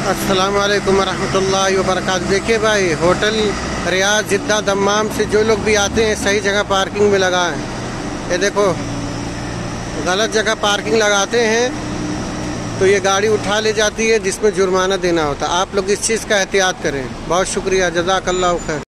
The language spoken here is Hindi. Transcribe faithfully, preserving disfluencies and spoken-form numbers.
अस्सलाम वालेकुम रहमतुल्लाहि व बरकातहू। देखिए भाई, होटल रियाज जिद्दा दम्माम से जो लोग भी आते हैं सही जगह पार्किंग में लगाएं। ये देखो, गलत जगह पार्किंग लगाते हैं तो ये गाड़ी उठा ले जाती है जिसमें जुर्माना देना होता है। आप लोग इस चीज़ का एहतियात करें। बहुत शुक्रिया, जज़ाकल्लाहु खैर।